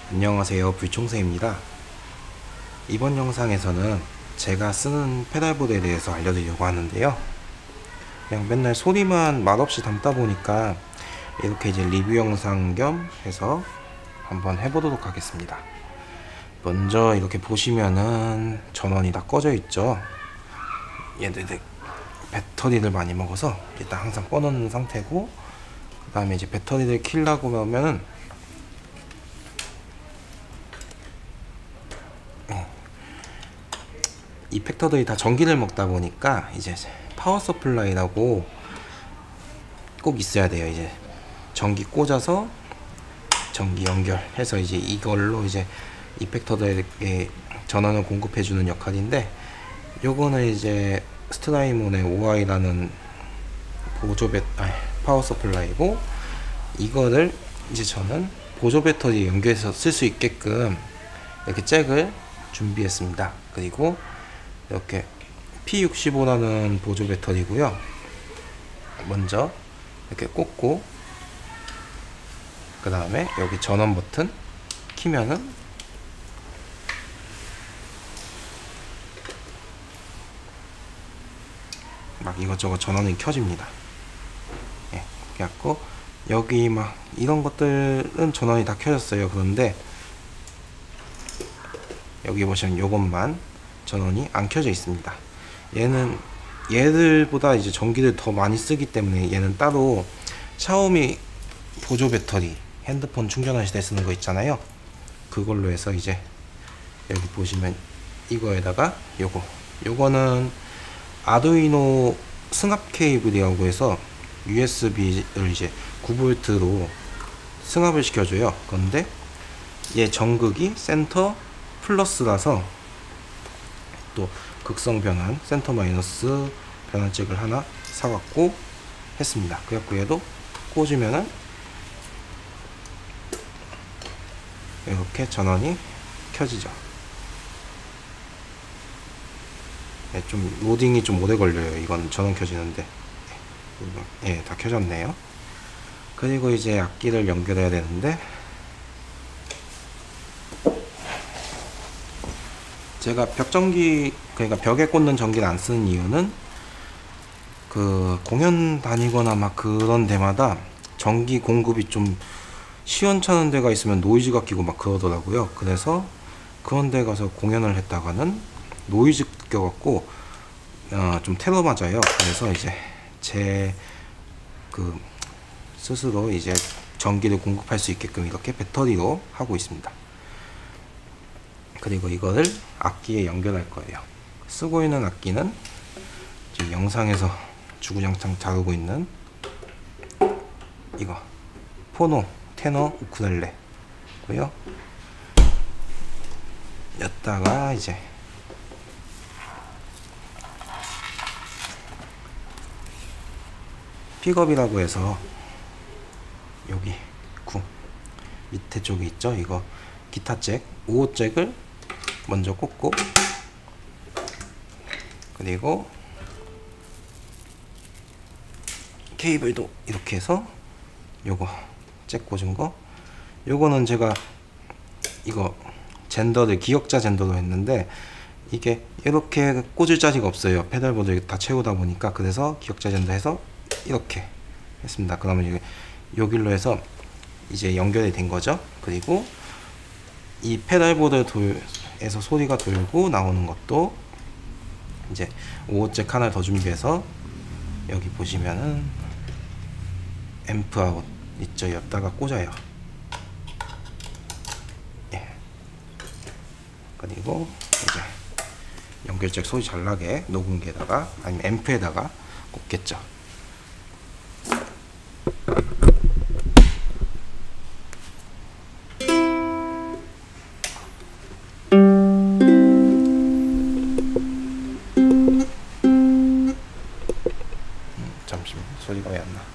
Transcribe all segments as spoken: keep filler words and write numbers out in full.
안녕하세요, 불총새입니다. 이번 영상에서는 제가 쓰는 페달보드에 대해서 알려드리려고 하는데요. 그냥 맨날 소리만 맛없이 담다 보니까 이렇게 이제 리뷰 영상 겸 해서 한번 해보도록 하겠습니다. 먼저 이렇게 보시면은 전원이 다 꺼져 있죠. 얘네들 배터리를 많이 먹어서 일단 항상 꺼놓는 상태고, 그 다음에 이제 배터리를 킬라고 하면은 이 팩터들이 다 전기를 먹다 보니까 이제 파워 서플라이라고 꼭 있어야 돼요. 이제 전기 꽂아서 전기 연결해서 이제 이걸로 이제 이 팩터들에게 전원을 공급해주는 역할인데, 요거는 이제 스트라이몬의 오아이라는 보조 배 아니, 파워 서플라이고, 이거를 이제 저는 보조 배터리 연결해서 쓸 수 있게끔 이렇게 잭을 준비했습니다. 그리고 이렇게 피 육십오라는 보조 배터리고요. 먼저 이렇게 꽂고, 그 다음에 여기 전원 버튼 키면은 막 이것저것 전원이 켜집니다. 예, 그래갖고 여기 막 이런 것들은 전원이 다 켜졌어요. 그런데 여기 보시면 요것만 전원이 안 켜져 있습니다. 얘는 얘들보다 이제 전기를 더 많이 쓰기 때문에 얘는 따로 샤오미 보조 배터리 핸드폰 충전하실 때 쓰는 거 있잖아요. 그걸로 해서 이제 여기 보시면 이거에다가 요거 요거는 아두이노 승합 케이블이라고 해서 유에스비를 이제 구 볼트로 승합을 시켜줘요. 그런데 얘 전극이 센터 플러스라서 또 극성 변환 센터 마이너스 변환잭을 하나 사갖고 했습니다. 그래갖고 얘도 꽂으면은 이렇게 전원이 켜지죠. 네, 좀 로딩이 좀 오래 걸려요. 이건 전원 켜지는데 예, 다 켜졌네요. 그리고 이제 악기를 연결해야 되는데, 제가 벽전기, 그러니까 벽에 꽂는 전기를 안 쓰는 이유는 그 공연 다니거나 막 그런 데마다 전기 공급이 좀 시원찮은 데가 있으면 노이즈가 끼고 막 그러더라고요. 그래서 그런 데 가서 공연을 했다가는 노이즈 껴갖고 어, 좀 테러 맞아요. 그래서 이제 제 그 스스로 이제 전기를 공급할 수 있게끔 이렇게 배터리로 하고 있습니다. 그리고 이거를 악기에 연결할 거예요. 쓰고 있는 악기는 지금 영상에서 주구장창 다루고 있는 이거 포노 테너 우쿨렐레 고요. 여기다가 이제 픽업이라고 해서 여기 구 밑에 쪽에 있죠. 이거 기타 잭 오 호 잭을 먼저 꽂고, 그리고 케이블도 이렇게 해서 요거 잭 꽂은 거, 요거는 제가 이거 젠더를 기역자 젠더로 했는데 이게 이렇게 꽂을 자리가 없어요. 페달보드 다 채우다 보니까. 그래서 기역자 젠더 해서 이렇게 했습니다. 그러면 여기로 해서 이제 연결이 된 거죠. 그리고 이 페달보드 돌에서 소리가 돌고 나오는 것도 이제 오 호 잭 하나 더 준비해서 여기 보시면은 앰프 아웃 있죠. 여기다가 꽂아요. 예. 그리고 이제 연결잭 소리 잘 나게 녹음기에다가 아니면 앰프에다가 꽂겠죠. 잠시만, 소리가 왜 안 나?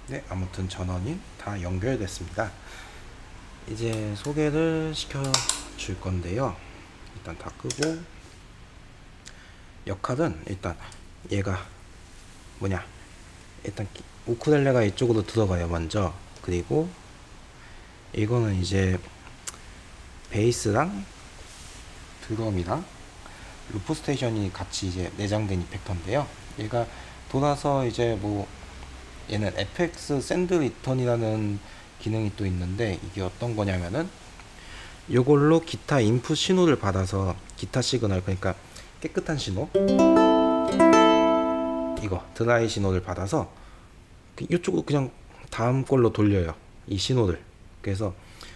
네, 아무튼 전원이 다 연결됐습니다. 이제 소개를 시켜 줄 건데요. 일단 다 끄고, 역할은 일단 얘가 뭐냐, 일단 우쿨렐레가 이쪽으로 들어가요 먼저. 그리고 이거는 이제 베이스랑 드럼이랑 루프 스테이션이 같이 이제 내장된 이펙터인데요. 얘가 돌아서 이제 뭐 얘는 에프엑스 샌드 리턴이라는 기능이 또 있는데, 이게 어떤 거냐면은 요걸로 기타 인풋 신호를 받아서 기타 시그널, 그러니까 깨끗한 신호, 이거 드라이 신호를 받아서 이쪽으로 그냥 다음 걸로 돌려요, 이 신호를. 그래서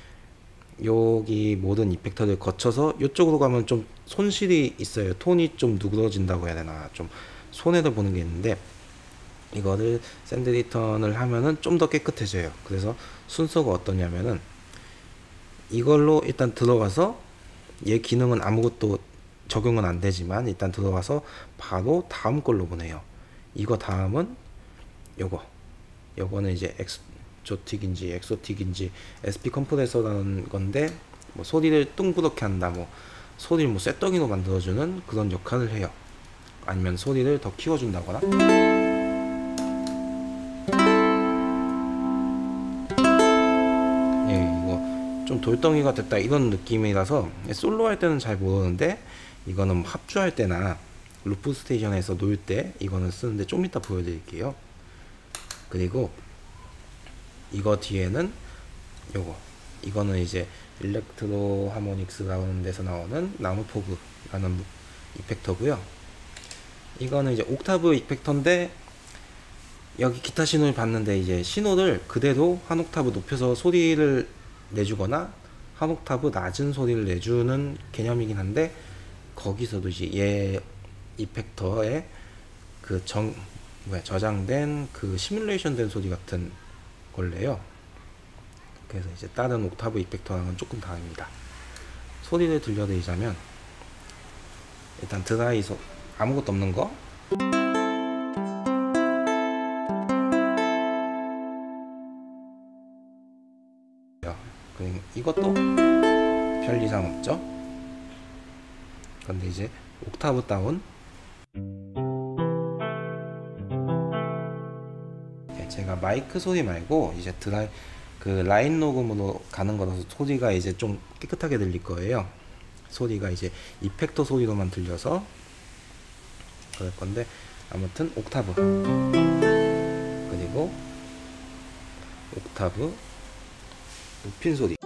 여기 모든 이펙터를 거쳐서 이쪽으로 가면 좀 손실이 있어요. 톤이 좀 누그러진다고 해야 되나, 좀 손해를 보는 게 있는데, 이거를 샌드 리턴을 하면은 좀 더 깨끗해져요. 그래서 순서가 어떠냐면은 이걸로 일단 들어가서, 얘 기능은 아무것도 적용은 안 되지만 일단 들어가서 바로 다음 걸로 보내요. 이거 다음은 요거 요거는 이제 엑소틱인지 엑소틱인지 에스피 컴프레서라는 건데, 뭐 소리를 뚱그렇게 한다, 뭐 소리를 뭐 쇳덩이로 만들어주는 그런 역할을 해요. 아니면 소리를 더 키워준다거나. 예, 이거 좀 돌덩이가 됐다 이런 느낌이라서 솔로 할 때는 잘 모르는데, 이거는 뭐 합주할 때나 루프 스테이션에서 놀 때 이거는 쓰는데 좀 이따 보여드릴게요. 그리고 이거 뒤에는 요거, 이거는 이제 일렉트로 하모닉스라는 데서 나오는 나무포그라는 이펙터고요. 이거는 이제 옥타브 이펙터인데, 여기 기타 신호를 받는데 이제 신호를 그대로 한 옥타브 높여서 소리를 내주거나 한 옥타브 낮은 소리를 내주는 개념이긴 한데, 거기서도 이제 얘 이펙터에 그 정 뭐야 저장된 그 시뮬레이션 된 소리 같은 걸래요. 그래서 이제 다른 옥타브 이펙터랑은 조금 다릅니다. 소리를 들려드리자면, 일단 드라이 소 아무것도 없는 거, 이것도 별 이상 없죠. 근데 이제 옥타브 다운, 네, 제가 마이크 소리 말고 이제 드라이 그 라인 녹음으로 가는 거라서 소리가 이제 좀 깨끗하게 들릴 거예요. 소리가 이제 이펙터 소리로만 들려서 그럴 건데, 아무튼 옥타브, 그리고 옥타브 높인 소리,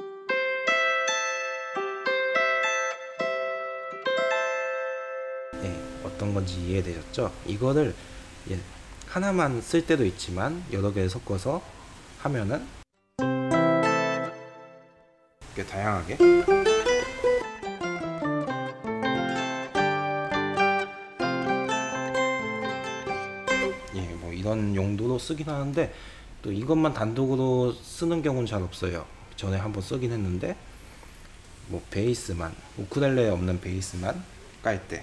네, 어떤 건지 이해되셨죠? 이거를 예, 하나만 쓸 때도 있지만 여러 개를 섞어서 하면은 이렇게 다양하게 예, 뭐 이런 용도로 쓰긴 하는데, 또 이것만 단독으로 쓰는 경우는 잘 없어요. 전에 한번 쓰긴 했는데, 뭐 베이스만, 우쿨렐레에 없는 베이스만 깔 때,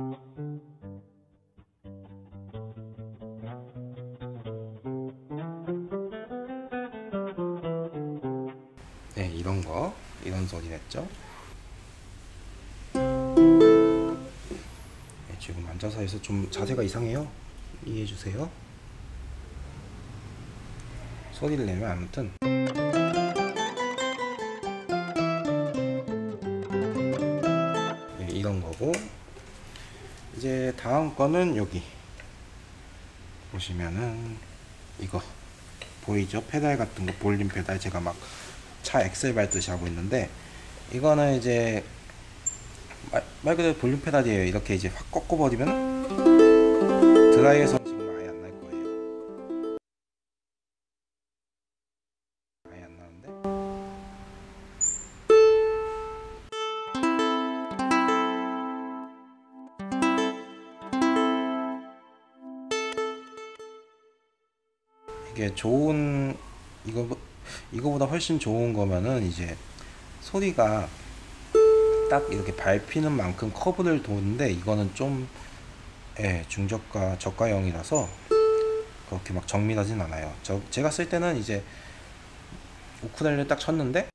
네, 이런 거, 이런 소리 냈죠. 네, 지금 앉아서 해서 좀 자세가 이상해요. 이해해 주세요. 소리를 내면 아무튼 네, 이런 거고, 이제 다음 거는 여기 보시면은 이거 보이죠? 페달 같은 거, 볼륨 페달. 제가 막 차 엑셀 밟듯이 하고 있는데, 이거는 이제 말, 말 그대로 볼륨 페달이에요. 이렇게 이제 확 꺾어버리면 드라이에서 지금 아예 안 날 거예요. 아예 안 나는데, 이게 좋은, 이거 이거보다 훨씬 좋은 거면은 이제 소리가 딱 이렇게 밟히는 만큼 커브를 도는데, 이거는 좀 예, 중저가 저가형이라서 그렇게 막 정밀하진 않아요. 저 제가 쓸 때는 이제 우쿨렐레를 딱 쳤는데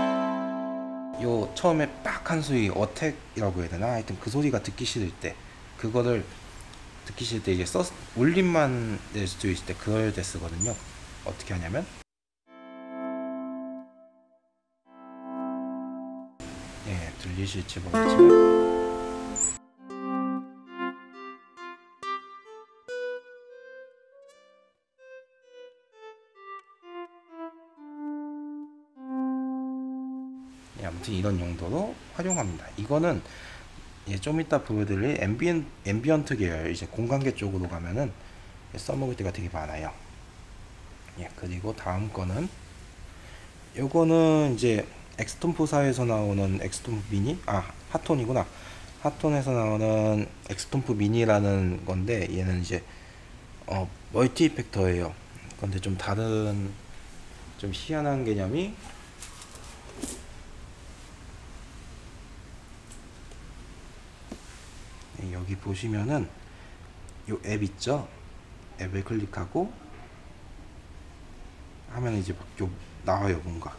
요 처음에 빡 한 소리 어택이라고 해야 되나, 하여튼 그 소리가 듣기 싫을 때, 그거를 듣기 싫을 때 이제 써 울림만 낼 수 있을 때 그럴 때 쓰거든요. 어떻게 하냐면 예, 들리실지 모르겠지만 예, 아무튼 이런 용도로 활용합니다. 이거는 예, 좀 이따 보여드릴 앰비언, 앰비언트 계열 이제 공간계 쪽으로 가면은 써먹을 때가 되게 많아요. 예, 그리고 다음 거는 요거는 이제 엑스톰프사에서 나오는 엑스톰프 미니, 아 핫톤이구나. 핫톤에서 나오는 엑스톰프 미니라는 건데, 얘는 이제 어 멀티 이펙터예요. 근데 좀 다른, 좀 희한한 개념이, 예, 여기 보시면은 요 앱 있죠? 앱을 클릭하고 하면 이제 막 요 나와요 뭔가.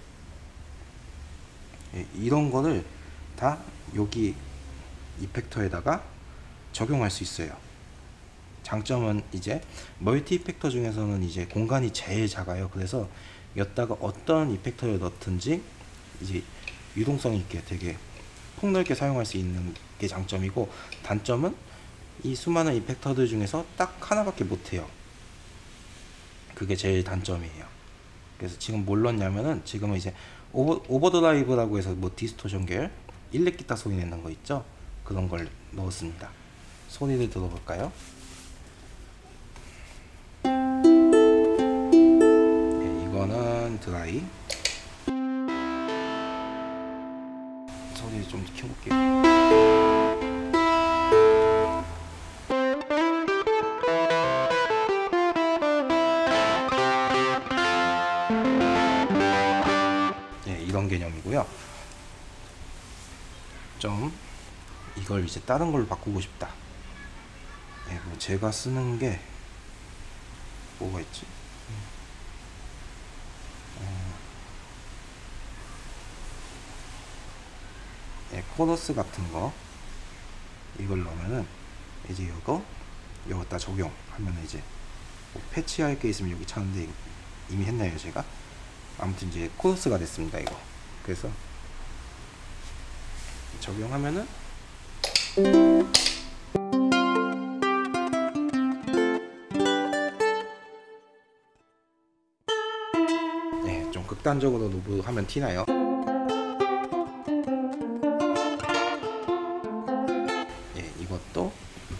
예, 이런 거를 다 여기 이펙터에다가 적용할 수 있어요. 장점은 이제 멀티 이펙터 중에서는 이제 공간이 제일 작아요. 그래서 여기다가 어떤 이펙터를 넣든지 이제 유동성 있게 되게 폭넓게 사용할 수 있는 게 장점이고, 단점은 이 수많은 이펙터들 중에서 딱 하나밖에 못해요. 그게 제일 단점이에요. 그래서 지금 뭘 넣냐면은, 지금은 이제 오버, 오버드라이브라고 해서 뭐 디스토션 계열 일렉 기타 소리 내는 거 있죠? 그런 걸 넣었습니다. 소리를 들어볼까요? 네, 이거는 드라이. 소리 좀 켜볼게요. 네, 이런 개념이고요. 좀 이걸 이제 다른 걸로 바꾸고 싶다. 네, 뭐 제가 쓰는 게 뭐가 있지? 어, 네, 코러스 같은 거 이걸 넣으면은 이제 이거 여기다 적용하면 이제 뭐 패치할 게 있으면 여기 찾는데 이미 했나요 제가? 아무튼 이제 코러스가 됐습니다 이거. 그래서 적용하면은 네, 좀 극단적으로 노브하면 티나요. 예, 이것도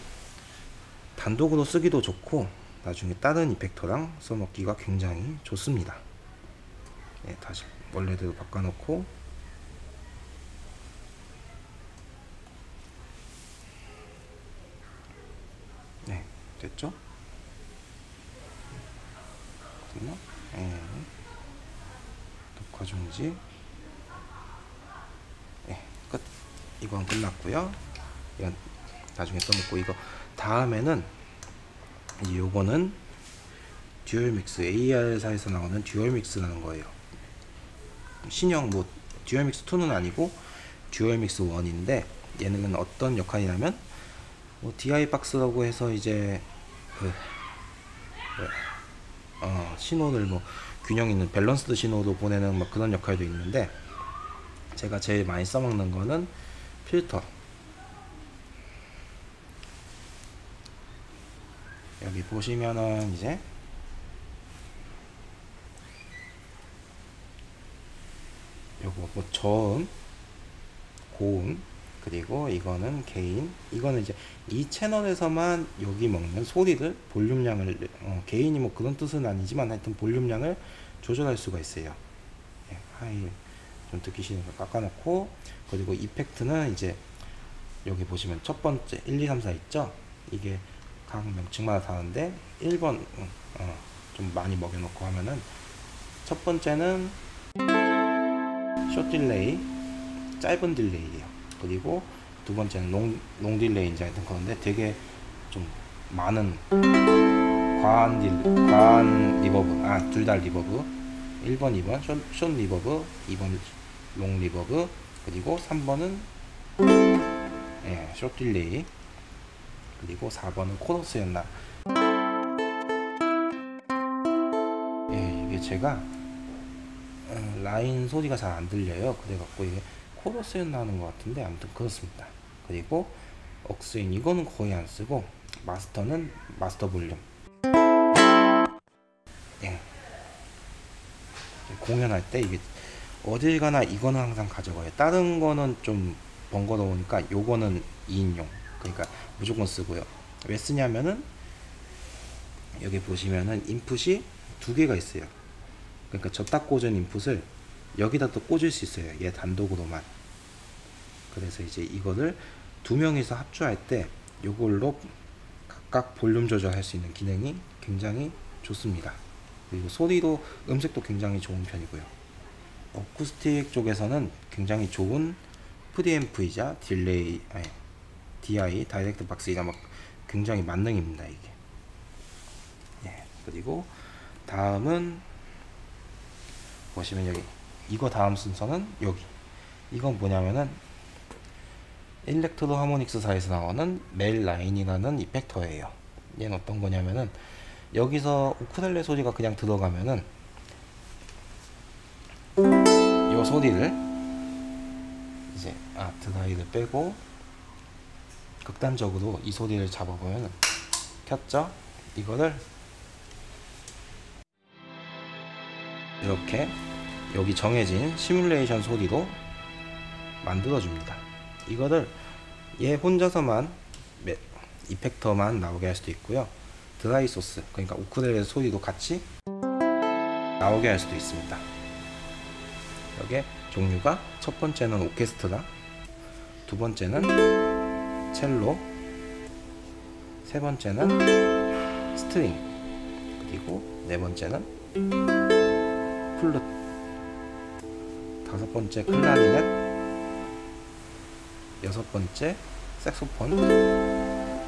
단독으로 쓰기도 좋고 나중에 다른 이펙터랑 써먹기가 굉장히 좋습니다. 네, 다시 원래대로 바꿔놓고 네, 됐죠? 됐나? 네. 녹화 중지. 네, 끝. 이건 끝났고요. 이건 나중에 써먹고, 이거 다음에는 이제 요거는 듀얼믹스, 에이알사에서 나오는 듀얼믹스라는 거예요. 신형 뭐 듀얼믹스 투는 아니고 듀얼믹스 원인데, 얘는 어떤 역할이냐면 뭐 디아이 박스라고 해서 이제 그 어, 신호를 뭐 균형 있는 밸런스드 신호도 보내는 뭐 그런 역할도 있는데, 제가 제일 많이 써먹는 거는 필터. 여기 보시면은 이제 요거 뭐 저음, 고음, 그리고 이거는 게인. 이거는 이제 이 채널에서만 여기 먹는 소리를 볼륨량을 어, 게인이 뭐 그런 뜻은 아니지만 하여튼 볼륨량을 조절할 수가 있어요. 예, 하이 좀 듣기 싫은 거 깎아놓고, 그리고 이펙트는 이제 여기 보시면 첫 번째 일, 이, 삼, 사 있죠? 이게 각 명칭마다 다른데 일 번 어, 좀 많이 먹여놓고 하면은, 첫 번째는 숏 딜레이, 짧은 딜레이예요. 그리고 두 번째는 롱, 롱 딜레이인지 하여튼 그런데 되게 좀 많은 과한 딜, 과한 리버브, 아 둘 다 리버브. 일 번, 이 번 숏, 숏 리버브, 이 번 롱 리버브, 그리고 삼 번은 예, 숏 딜레이, 그리고 사 번은 코러스였나. 예, 이게 제가 어, 라인 소리가 잘 안 들려요. 그래갖고 이게 코러스였나 하는 것 같은데 아무튼 그렇습니다. 그리고 억스인 이거는 거의 안 쓰고, 마스터는 마스터 볼륨. 예. 공연할 때 이게 어딜 가나 이거는 항상 가져가요. 다른 거는 좀 번거로우니까 요거는 이 인용, 그러니까 무조건 쓰고요. 왜 쓰냐면은 여기 보시면은 인풋이 두 개가 있어요. 그러니까 졌다 꽂은 인풋을 여기다 또 꽂을 수 있어요. 얘 단독으로만. 그래서 이제 이거를 두 명이서 합주할 때 요걸로 각각 볼륨 조절할 수 있는 기능이 굉장히 좋습니다. 그리고 소리도, 음색도 굉장히 좋은 편이고요. 어쿠스틱 쪽에서는 굉장히 좋은 프리앰프이자 딜레이, 아니, 디아이, 다이렉트 박스이자 막 굉장히 만능입니다, 이게. 예, 그리고 다음은 보시면 여기, 이거 다음 순서는 여기. 이건 뭐냐면은 일렉트로 하모닉스사에서 나오는 멜 라인이라는 이펙터예요. 얘는 어떤 거냐면은 여기서 우쿨렐레 소리가 그냥 들어가면은 이 소리를 이제 아 드라이를 빼고 극단적으로 이 소리를 잡아보면, 켰죠? 이거를 이렇게 여기 정해진 시뮬레이션 소리로 만들어줍니다. 이거를 얘 혼자서만 이펙터만 나오게 할 수도 있고요. 드라이 소스, 그러니까 우쿨렐레 소리도 같이 나오게 할 수도 있습니다. 여기에 종류가, 첫 번째는 오케스트라, 두 번째는 첼로, 세 번째는 스트링, 그리고 네 번째는 플룻, 다섯 번째 클라리넷, 여섯 번째 색소폰.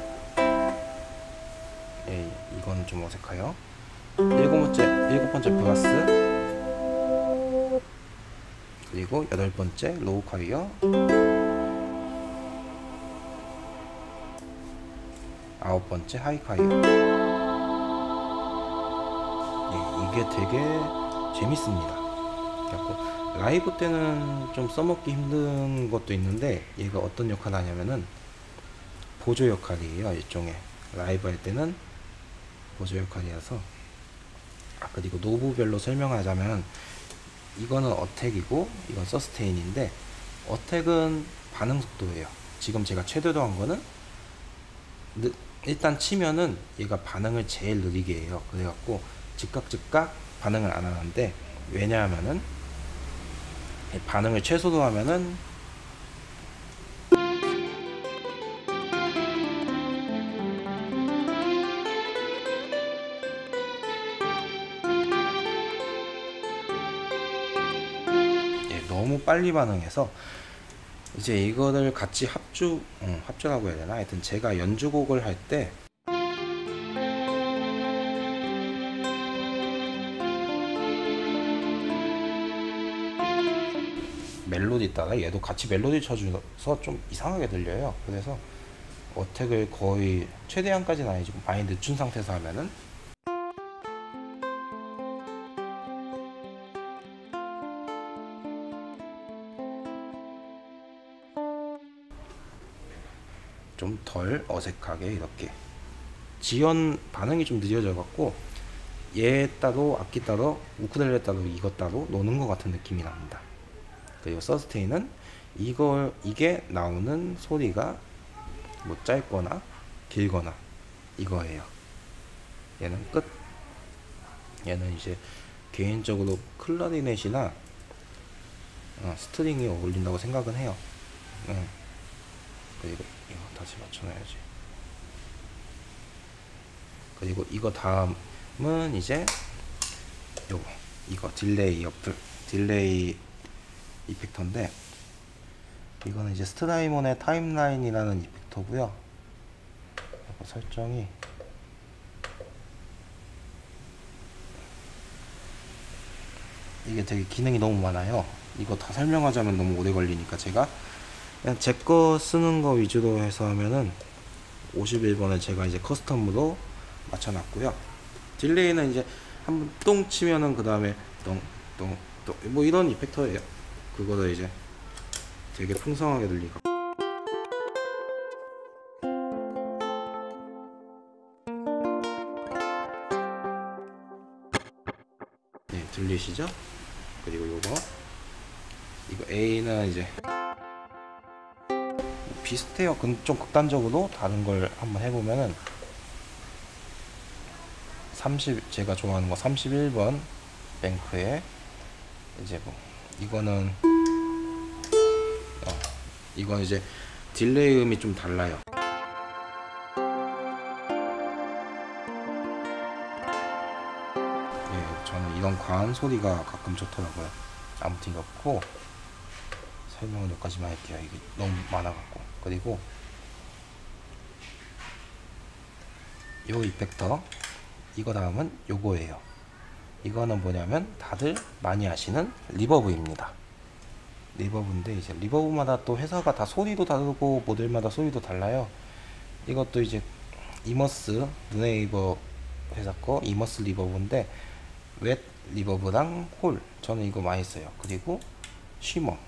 예, 이건 좀 어색해요. 일곱 번째, 일곱 번째 브라스, 그리고 여덟 번째 로우 콰이어, 아홉 번째 하이 콰이어. 예, 이게 되게 재밌습니다. 그래갖고 라이브 때는 좀 써먹기 힘든 것도 있는데, 얘가 어떤 역할을 하냐면은 보조 역할이에요. 일종의 라이브 할 때는 보조 역할이라서. 아, 그리고 노브별로 설명하자면 이거는 어택이고 이건 서스테인인데, 어택은 반응 속도예요. 지금 제가 최대로 한 거는 느, 일단 치면은 얘가 반응을 제일 느리게 해요. 그래갖고 즉각 즉각 반응을 안 하는데, 왜냐하면은 반응을 최소로 하면은 너무 빨리 반응해서 이제 이거를 같이 합주, 음, 합주라고 해야 되나? 하여튼 제가 연주곡을 할 때 멜로디 따라 얘도 같이 멜로디 쳐줘서 좀 이상하게 들려요. 그래서 어택을 거의 최대한까지는 아니지만 많이 늦춘 상태에서 하면은 좀 덜 어색하게 이렇게 지연 반응이 좀 느려져 갖고 얘 따로 악기 따로 우쿨렐레 따로 이것 따로 노는 것 같은 느낌이 납니다. 그리고 서스테인은 이걸 이게 나오는 소리가 뭐 짧거나 길거나 이거예요. 얘는 끝. 얘는 이제 개인적으로 클라리넷이나 어, 스트링이 어울린다고 생각은 해요. 응. 그리고 이거 다시 맞춰놔야지. 그리고 이거 다음은 이제 요거 이거 딜레이 어플 딜레이 이펙터인데, 이거는 이제 스트라이몬의 타임라인이라는 이펙터고요. 설정이 이게 되게 기능이 너무 많아요. 이거 다 설명하자면 너무 오래 걸리니까 제가 그냥 제 거 쓰는 거 위주로 해서 하면은 오십일 번을 제가 이제 커스텀으로 맞춰놨고요. 딜레이는 이제 한번 똥 치면은 그 다음에 똥똥똥 뭐 이런 이펙터예요. 그거를 이제 되게 풍성하게 들리고. 네, 들리시죠? 그리고 요거 이거 A는 이제 비슷해요. 좀 극단적으로 다른 걸 한번 해보면은 삼십 제가 좋아하는 거 삼십일 번 뱅크에 이제 뭐 이거는 어, 이건 이제 딜레이 음이 좀 달라요. 예, 저는 이런 과한 소리가 가끔 좋더라고요. 아무튼 이렇고 설명은 여기까지만 할게요. 이게 너무 많아갖고. 그리고 요 이펙터 이거 다음은 요거예요. 이거는 뭐냐면 다들 많이 아시는 리버브입니다. 리버브인데 이제 리버브마다 또 회사가 다 소리도 다르고 모델마다 소리도 달라요. 이것도 이제 이머스 누네이버 회사 거 이머스 리버브인데 웻 리버브랑 홀 저는 이거 많이 써요. 그리고 쉬머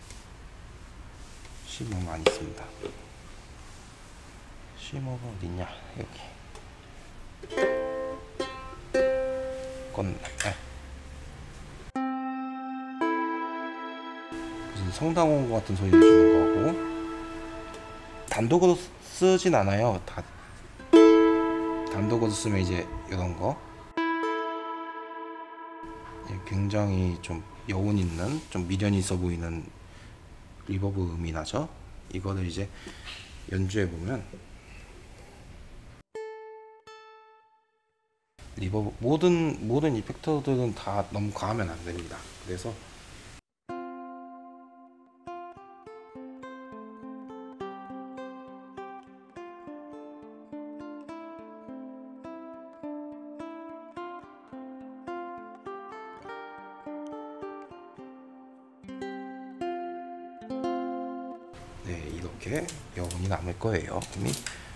쉬머 많이 씁니다. 쉬머가 어딨냐 여기 건 네. 무슨 성당원 같은 소리 내주는 거고 단독으로 쓰진 않아요. 다 단독으로 쓰면 이제 이런 거 굉장히 좀 여운 있는 좀 미련 있어 보이는 리버브 음이 나죠. 이거를 이제 연주해 보면 리버브 모든 모든 이펙터들은 다 너무 과하면 안 됩니다. 그래서 네, 이렇게 여운이 남을 거예요. 음이.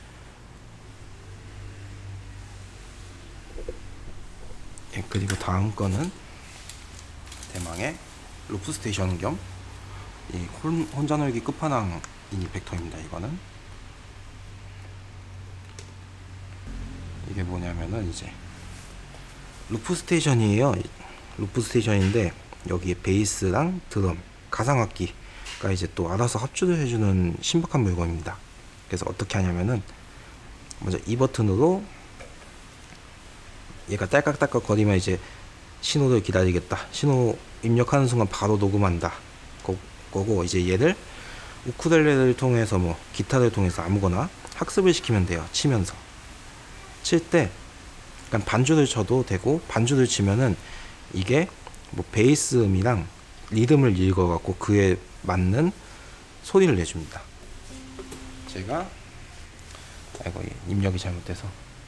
예, 그리고 다음 거는 대망의 루프 스테이션 겸 이 혼자 놀기 끝판왕인 이펙터입니다. 이거는 이게 뭐냐면은 이제 루프 스테이션이에요. 루프 스테이션인데 여기에 베이스랑 드럼, 가상악기가 이제 또 알아서 합주를 해주는 신박한 물건입니다. 그래서 어떻게 하냐면은 먼저 이 버튼으로 얘가 딸깍딸깍 거리면 이제 신호를 기다리겠다. 신호 입력하는 순간 바로 녹음한다. 거, 거고 이제 얘를 우쿨렐레를 통해서 뭐 기타를 통해서 아무거나 학습을 시키면 돼요. 치면서 칠 때 약간 반주를 쳐도 되고 반주를 치면은 이게 뭐 베이스 음이랑 리듬을 읽어갖고 그에 맞는 소리를 내줍니다. 제가 아이고 입력이 잘못돼서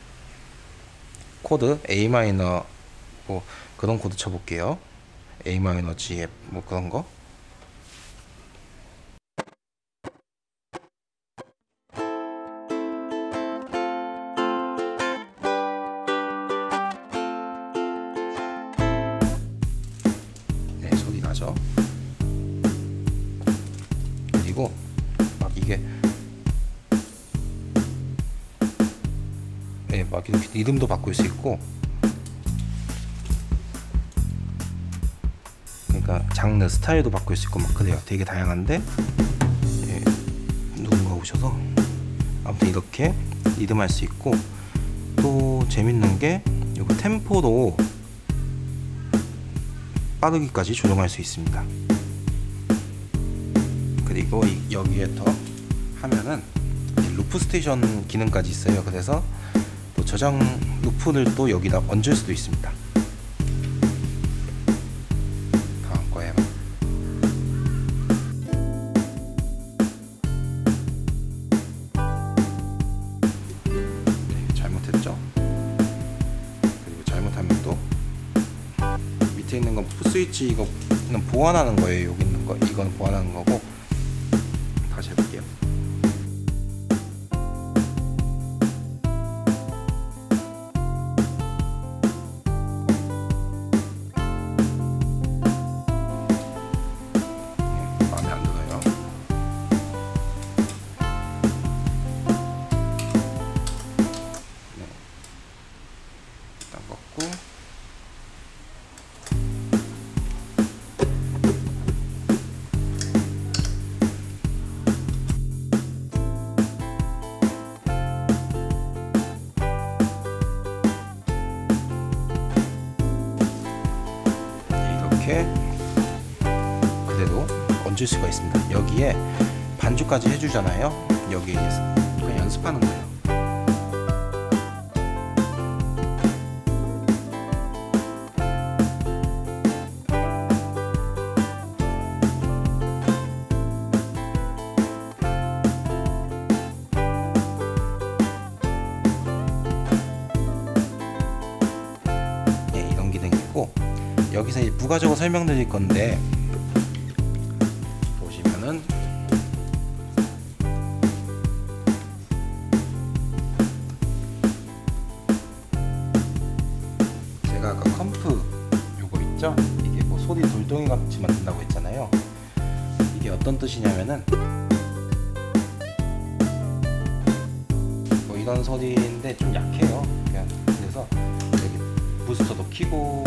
코드 A 마이너 뭐 그런 코드 쳐볼게요. A 마이너 G 뭐 그런 거. 네, 소리 나죠. 그리고 막 이게 네, 막 이렇게 리듬도 바꿀 수 있고, 그러니까 장르, 스타일도 바꿀 수 있고 막 그래요. 되게 다양한데 예, 누군가 오셔서 아무튼 이렇게 리듬 할 수 있고, 또 재밌는 게 요거 템포도 빠르기까지 조정할 수 있습니다. 그리고 이, 여기에 더 하면은 루프 스테이션 기능까지 있어요. 그래서 또 저장 루프를 또 여기다 얹을 수도 있습니다. 다음 거에 네, 잘못했죠. 그리고 잘못하면 또 밑에 밑에 있는 건 풋스위치, 이거는 보완하는 거예요. 여기 있는 거, 이건 보완하는 거고. 다시 해볼게요. 네, 마음에 안 들어요. 네, 일단 꺾고. 이렇게 그대로 얹을 수가 있습니다. 여기에 반주까지 해주잖아요. 여기에 그냥 연습하는 거예요. 네, 이런 기능이 있고, 여기서 부가적으로 설명드릴 건데, 보시면은 제가 아까 컴프 요거 있죠? 이게 뭐 소리 돌덩이 같이 만든다고 했잖아요. 이게 어떤 뜻이냐면은 뭐 이런 소리인데 좀 약해요. 그냥 그래서 여기 부스터도 키고,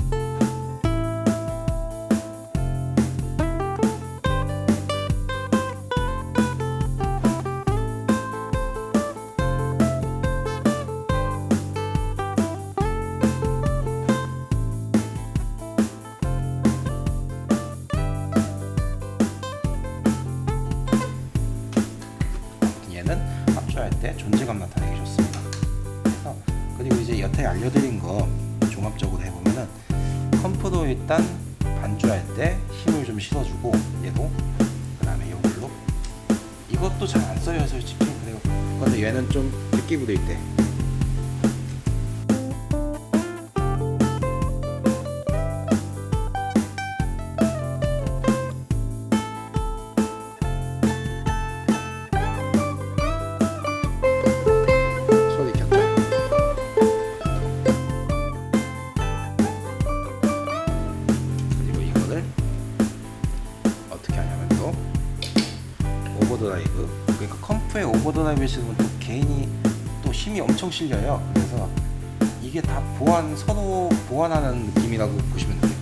합주할 때 존재감 나타내기 좋습니다. 그래서 그리고 이제 여태 알려드린 거 종합적으로 해보면은 컴프도 일단 반주할 때 힘을 좀 실어주고, 얘도 그 다음에 이걸로, 이것도 잘 안 써요 솔직히. 그리고 근데 얘는 좀 느끼 부릴 때 오버드라이브, 그러니까 컴프에 오버드라이브를 쓰면 또 개인이 또 힘이 엄청 실려요. 그래서 이게 다 보완, 서로 보완하는 느낌이라고 보시면 돼요.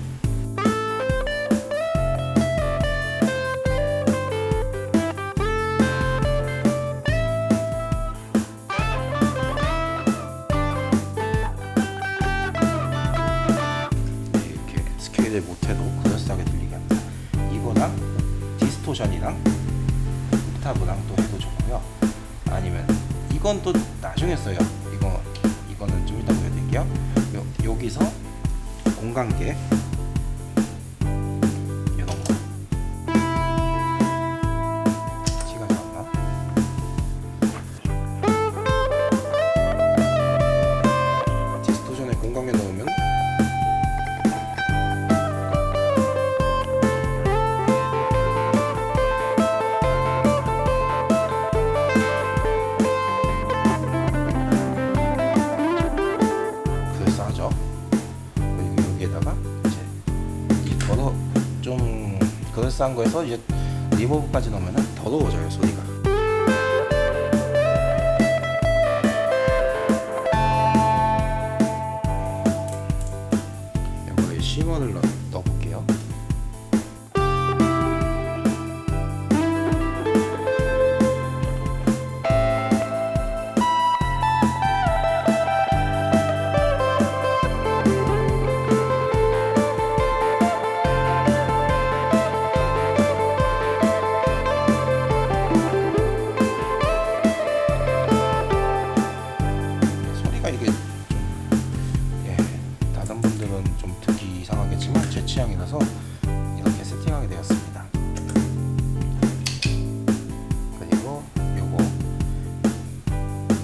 이렇게 스케일을 못해도 그럴싸하게 들리게 합니다. 이거랑 디스토션이랑 옥타브랑 또 해도 좋고요. 아니면 이건 또 나중에 써요. 이거 이거는 좀 이따 보여드릴게요. 요, 여기서 공간계 이런 거 지가 나왔나? 디스토션에 공간계 넣으면 그럴싸한 거에서 이제 리버브까지 넣으면 더러워져요 소리가. 이거에 쉬머를 넣, 넣어볼게요. 취향이라서 이렇게 세팅하게 되었습니다. 그리고 요거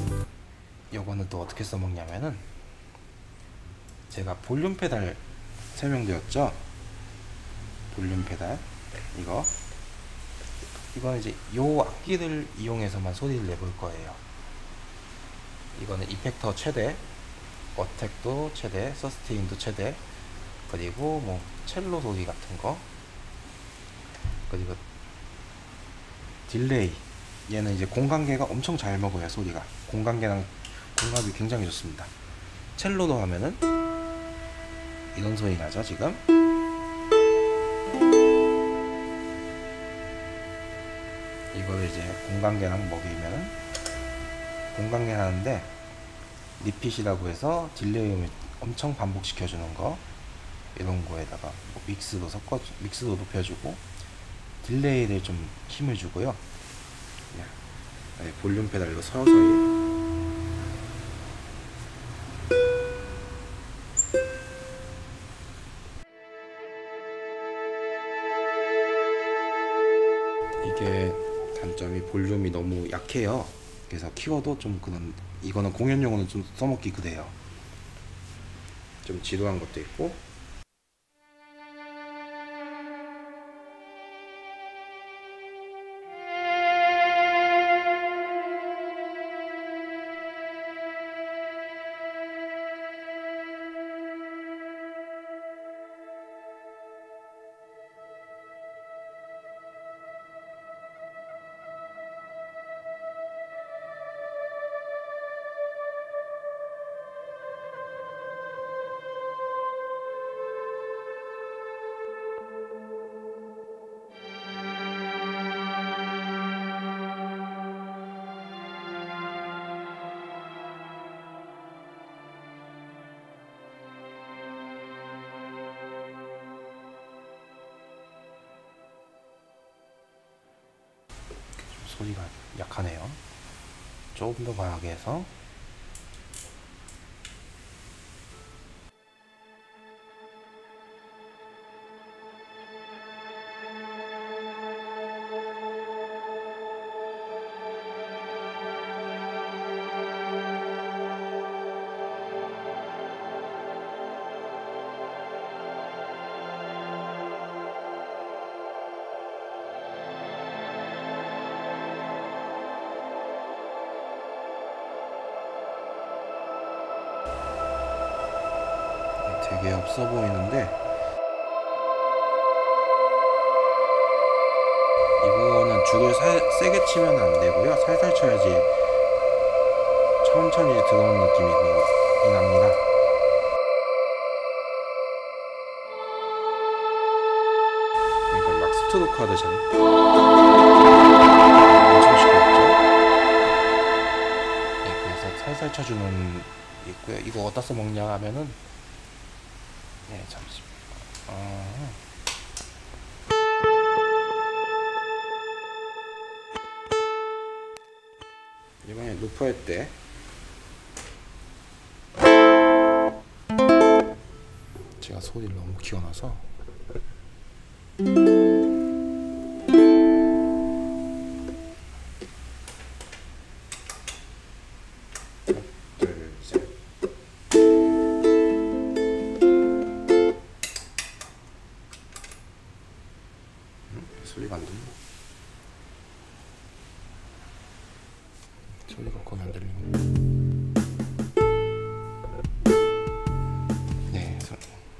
요거는 또 어떻게 써먹냐면은, 제가 볼륨 페달 설명드렸죠? 볼륨 페달 이거 이거는 이제 요 악기를 이용해서만 소리를 내볼 거예요. 이거는 이펙터 최대, 어택도 최대, 서스테인도 최대, 그리고 뭐 첼로 소리 같은 거, 그리고 딜레이, 얘는 이제 공간계가 엄청 잘 먹어요. 소리가 공간계랑 공감이 굉장히 좋습니다. 첼로도 하면은 이런 소리 나죠. 지금 이거를 이제 공간계랑 먹이면은 공간계 하는데, 리핏이라고 해서 딜레이를 엄청 반복시켜주는 거, 이런 거에다가 뭐 믹스도 섞어, 믹스도 높여주고 딜레이를 좀 힘을 주고요. 네, 볼륨 페달로 서서히 이게 단점이 볼륨이 너무 약해요. 그래서 키워도 좀 그런, 이거는 공연용으로는 좀 써먹기 그래요. 좀 지루한 것도 있고. 소리가 약하네요. 조금 더 강하게 해서. 되게 없어 보이는데, 이거는 줄을 살, 세게 치면 안 되고요. 살살 쳐야지 천천히 들어오는 느낌이 납니다. 그러니까 막 스트로크 하듯이 엄청 시끄럽죠. 네, 그래서 살살 쳐주는 게 있고요. 이거 어디다 써먹냐 하면은, 네, 잠시만. 아. 이번에 루프 할 때 제가 소리를 너무 키워놔서 소리가 안 들려. 소리가 거의 안 들리네. 네, 소...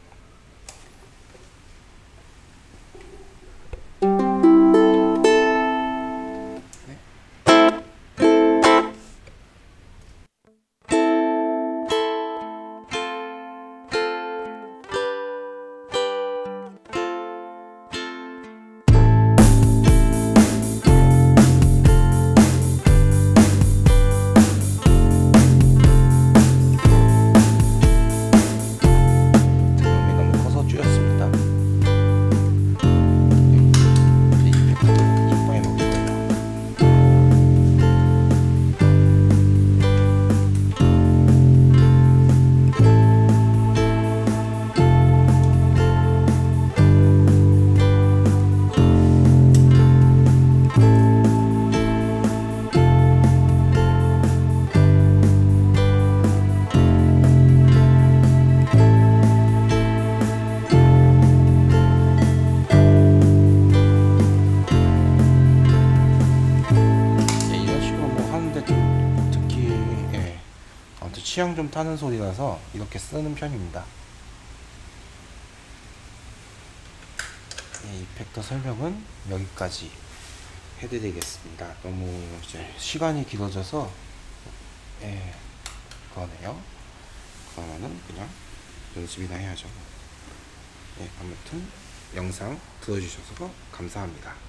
네. 취향 좀 타는 소리라서 이렇게 쓰는 편입니다. 예, 이펙터 설명은 여기까지 해드리겠습니다. 너무 이제 시간이 길어져서 예, 그러네요. 그러면은 그냥 연습이나 해야죠. 예, 아무튼 영상 들어주셔서 감사합니다.